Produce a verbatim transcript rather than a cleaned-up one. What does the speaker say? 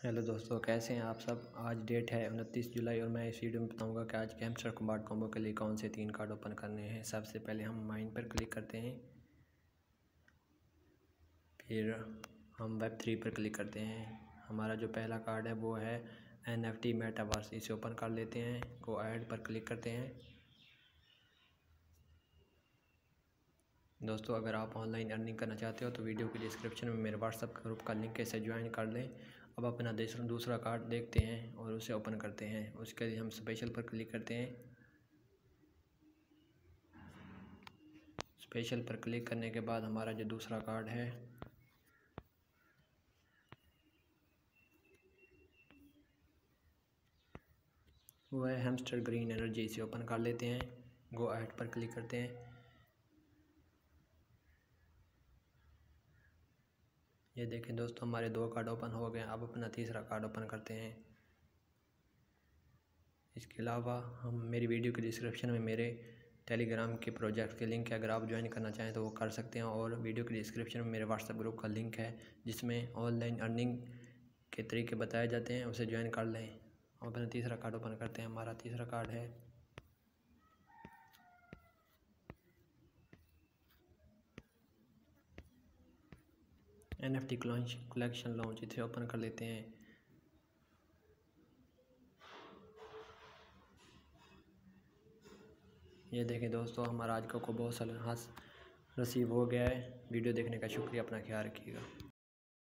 Hello दोस्तों, कैसे हैं आप सब। आज डेट है उनतीस जुलाई और मैं इस वीडियो में बताऊंगा कि आज हैमस्टर कॉम्बैट कॉम्बो के लिए कौन से तीन कार्ड ओपन करने हैं। सबसे पहले हम माइन पर क्लिक करते हैं, फिर हम वेब थ्री पर क्लिक करते हैं। हमारा जो पहला कार्ड है वो है एन एफ टी मेटावर्स, इसे ओपन कर लेते हैं। गो ऐड पर क्लिक करते हैं। दोस्तों, अगर आप ऑनलाइन अर्निंग करना चाहते हो तो वीडियो के डिस्क्रिप्शन में मेरे व्हाट्सएप ग्रुप का लिंक है, इसे ज्वाइन कर लें। अब अपना दूसरा दूसरा कार्ड देखते हैं और उसे ओपन करते हैं। उसके लिए हम स्पेशल पर क्लिक करते हैं। स्पेशल पर क्लिक करने के बाद हमारा जो दूसरा कार्ड है वो है हैमस्टर ग्रीन एनर्जी, इसे ओपन कर लेते हैं। गो ऐड पर क्लिक करते हैं। ये देखें दोस्तों, हमारे दो कार्ड ओपन हो गए। अब अपना तीसरा कार्ड ओपन करते हैं। इसके अलावा हम मेरी वीडियो के डिस्क्रिप्शन में मेरे टेलीग्राम के प्रोजेक्ट के लिंक है, अगर आप ज्वाइन करना चाहें तो वो कर सकते हैं। और वीडियो के डिस्क्रिप्शन में मेरे व्हाट्सएप ग्रुप का लिंक है जिसमें ऑनलाइन अर्निंग के तरीके बताए जाते हैं, उसे ज्वाइन कर लें। हम अपना तीसरा कार्ड ओपन करते हैं। हमारा तीसरा कार्ड है N F T collection launch, इसे ओपन कर लेते हैं। ये देखें दोस्तों, हमारा आज का को बहुत सारा हाथ रिसीव हो गया है। वीडियो देखने का शुक्रिया, अपना ख्याल रखिएगा।